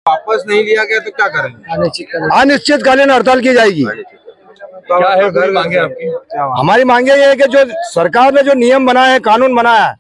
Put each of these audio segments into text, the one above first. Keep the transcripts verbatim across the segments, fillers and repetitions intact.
वापस नहीं लिया गया तो क्या करेंगे? अनिश्चितकालीन हड़ताल की जाएगी। तो क्या है घर मांगे आपकी? हमारी मांगे ये है कि जो सरकार ने जो नियम बनाया है, कानून बनाया है,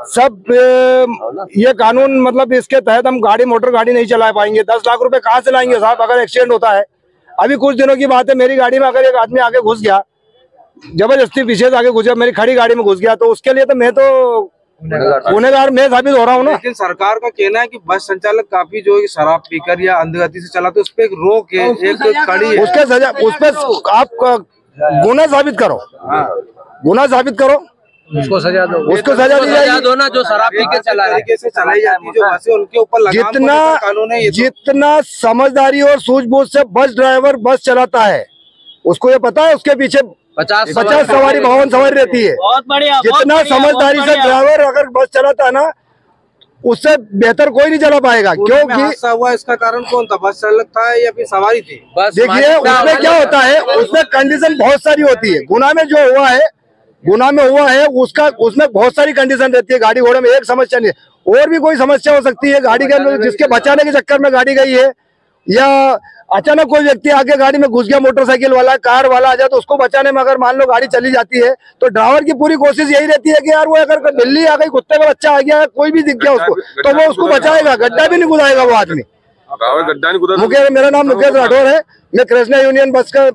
सब ये कानून मतलब इसके तहत हम गाड़ी मोटर गाड़ी नहीं चला पाएंगे। दस लाख रुपए कहाँ से लाएंगे साहब अगर एक्सीडेंट होता है? अभी कुछ दिनों की बात है, मेरी गाड़ी में अगर एक आदमी आगे घुस गया, जबरदस्ती पीछे से आगे घुस गया, मेरी खड़ी गाड़ी में घुस गया, तो उसके लिए तो मैं तो गुनहगार मैं साबित हो रहा हूँ ना। लेकिन सरकार का कहना है कि बस संचालक काफी जो है शराब पीकर या अंधगति से चला, तो उस पर एक रोक है, एक कड़ी है। उसके सजा उस पर आप गुना साबित करो, गुना साबित करो, उसको सजा दो, उसको सजा दी जाएगी। दो ना जो शराब पी के चला तरीके से चलाई जाती है जो बसें, उनके ऊपर लगाम जितना कानून है। जितना समझदारी और सूझबूझ से बस ड्राइवर बस चलाता है, उसको ये पता है उसके पीछे पचास पचास सवारी बावन सवारी रहती है। बहुत बढ़िया, जितना समझदारी से ड्राइवर अगर बस चलाता है ना, उससे बेहतर कोई नहीं चला पाएगा। क्योंकि हादसा हुआ इसका कारण कौन था? बस चालक था या फिर सवारी थी? देखिए उसमें क्या होता है, उसमें कंडीशन बहुत सारी होती है। गुना में जो हुआ है, गुना में हुआ है उसका, उसमें बहुत सारी कंडीशन रहती है। गाड़ी घोड़े में एक समस्या नहीं है, और भी कोई समस्या हो सकती है गाड़ी के अंदर, जिसके बचाने के चक्कर में गाड़ी गई है, या अचानक कोई व्यक्ति आगे गाड़ी में घुस गया, मोटरसाइकिल वाला कार वाला आ जाए, तो उसको बचाने में अगर मान लो गाड़ी चली जाती है, तो ड्राइवर की पूरी कोशिश यही रहती है कि यार वो अगर बिल्ली आ गई, कुत्ते का बच्चा आ गया, कोई भी दिख गया उसको, तो वो उसको बचाएगा, गड्ढा भी नहीं गुदाएगा वो आदमी। मुकेश, मेरा नाम मुकेश राठौर है, मैं कृष्णा यूनियन बस का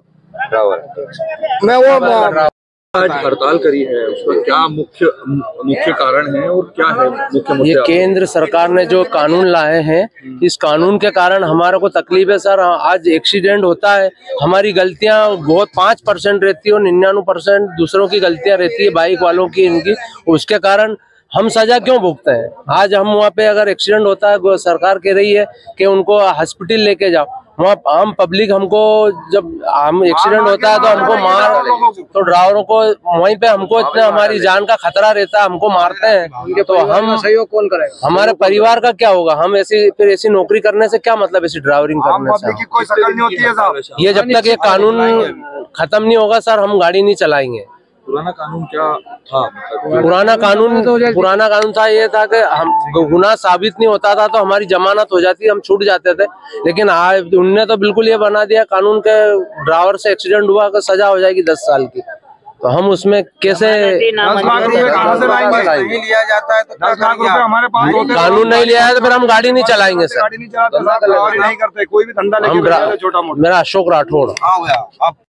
मैं वो आज हड़ताल करी है, उसका क्या मुख्य मुख्य कारण है और क्या है मुख्य मुद्दे? ये केंद्र सरकार ने जो कानून लाए हैं, इस कानून के कारण हमारे को तकलीफ है सर। आज एक्सीडेंट होता है, हमारी गलतियां बहुत पाँच परसेंट रहती है और निन्यानवे परसेंट दूसरों की गलतियां रहती है, बाइक वालों की, इनकी। उसके कारण हम सजा क्यों भुगते हैं? आज हम वहाँ पे अगर एक्सीडेंट होता है, सरकार कह रही है कि उनको हॉस्पिटल लेके जाओ, वहाँ आम पब्लिक हमको, जब हम एक्सीडेंट होता है तो हमको मार, तो ड्राइवरों को वहीं पे हमको इतना हमारी जान का खतरा रहता है, हमको मारते हैं, तो हम सहयोग कौन करेगा? हमारे परिवार का क्या होगा? हम ऐसी फिर ऐसी नौकरी करने से क्या मतलब, ऐसी ड्राइवरिंग करने से? ये जब तक ये कानून खत्म नहीं होगा सर, हम गाड़ी नहीं चलाएंगे। पुराना कानून क्या था? पुराना कानून पुराना कानून था, ये था कि हम गुनाह साबित नहीं होता था तो हमारी जमानत हो जाती, हम छूट जाते थे। लेकिन आज उनने तो बिल्कुल ये बना दिया कानून के, ड्राइवर से एक्सीडेंट हुआ तो सजा हो जाएगी दस साल की। तो हम उसमें कैसे लिया जाता है? तो हमारे पास कानून नहीं लिया है तो फिर हम गाड़ी नहीं चलाएंगे सर। नहीं करते कोई भी धंधा, मेरा अशोक राठौड़।